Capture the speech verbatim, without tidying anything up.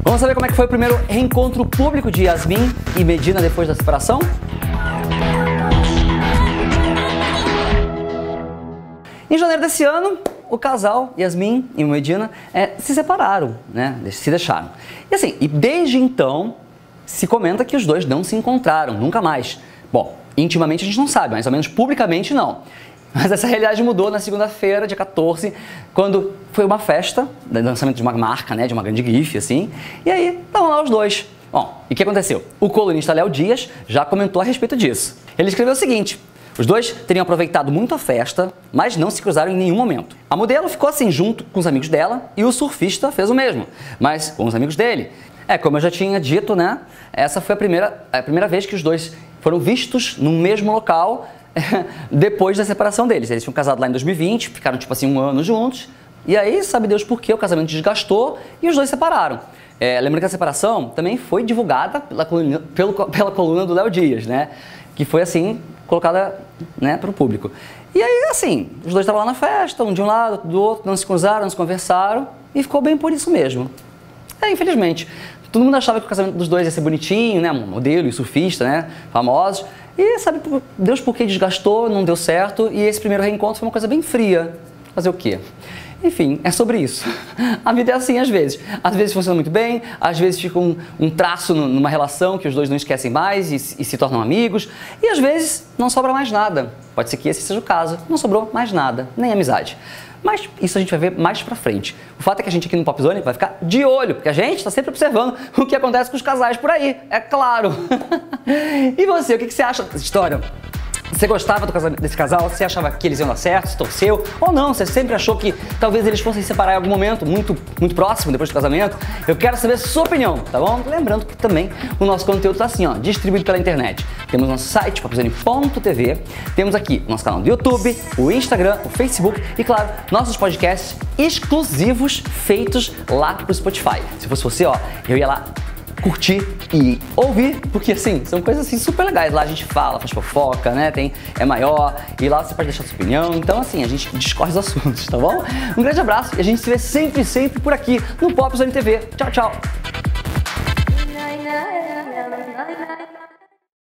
Vamos saber como é que foi o primeiro reencontro público de Yasmin e Medina depois da separação? Em janeiro desse ano, o casal, Yasmin e Medina, é, se separaram, né? Se deixaram. E assim, e desde então, se comenta que os dois não se encontraram, nunca mais. Bom, intimamente a gente não sabe, mais ou menos publicamente não. Mas essa realidade mudou na segunda-feira, dia quatorze, quando foi uma festa, de lançamento de uma marca, né, de uma grande grife, assim, e aí estavam lá os dois. Bom, e o que aconteceu? O colunista Léo Dias já comentou a respeito disso. Ele escreveu o seguinte: os dois teriam aproveitado muito a festa, mas não se cruzaram em nenhum momento. A modelo ficou assim junto com os amigos dela e o surfista fez o mesmo, mas com os amigos dele. É, como eu já tinha dito, né, essa foi a primeira, a primeira vez que os dois foram vistos no mesmo local depois da separação deles. Eles tinham casado lá em dois mil e vinte, ficaram tipo assim um ano juntos, e aí sabe Deus por quê, o casamento desgastou e os dois separaram. É, lembrando que a separação também foi divulgada pela coluna, pelo, pela coluna do Léo Dias, né, que foi assim colocada, né, para o público. E aí assim, os dois estavam lá na festa, um de um lado, do outro, não se cruzaram, não se conversaram e ficou bem por isso mesmo. É, infelizmente. Todo mundo achava que o casamento dos dois ia ser bonitinho, né, modelo e surfista, né, famosos. E sabe Deus por que desgastou, não deu certo, e esse primeiro reencontro foi uma coisa bem fria. Fazer o quê? Enfim, é sobre isso. A vida é assim às vezes. Às vezes funciona muito bem, às vezes fica um, um traço numa relação que os dois não esquecem mais e, e se tornam amigos, e às vezes não sobra mais nada. Pode ser que esse seja o caso, não sobrou mais nada, nem amizade. Mas isso a gente vai ver mais pra frente. O fato é que a gente aqui no Popzone vai ficar de olho, porque a gente está sempre observando o que acontece com os casais por aí, é claro. E você, o que você acha dessa história? Você gostava do casamento desse casal? Você achava que eles iam dar certo? Se torceu? Ou não? Você sempre achou que talvez eles fossem se separar em algum momento muito, muito próximo, depois do casamento? Eu quero saber a sua opinião, tá bom? Lembrando que também o nosso conteúdo tá assim, ó, distribuído pela internet. Temos nosso site, popzone ponto tv, temos aqui o nosso canal do YouTube, o Instagram, o Facebook e, claro, nossos podcasts exclusivos feitos lá pro Spotify. Se fosse você, ó, eu ia lá curtir e ouvir, porque assim, são coisas assim super legais. Lá a gente fala, faz fofoca, né, tem, é maior, e lá você pode deixar sua opinião. Então assim, a gente discorre os assuntos, tá bom? Um grande abraço e a gente se vê sempre, sempre por aqui no Popzone T V. Tchau, tchau!